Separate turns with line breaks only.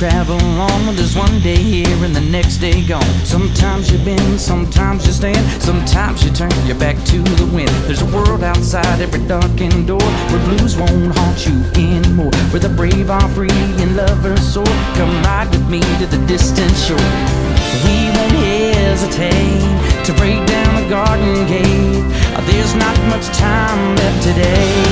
travel on, well, there's one day here and the next day gone. Sometimes you bend, sometimes you stand, sometimes you turn your back to the wind. There's a world outside every darkened door, where blues won't haunt you anymore, where the brave are free and lovers soar. Come ride with me to the distant shore. We won't hesitate to break down the garden gate. There's not much time left today.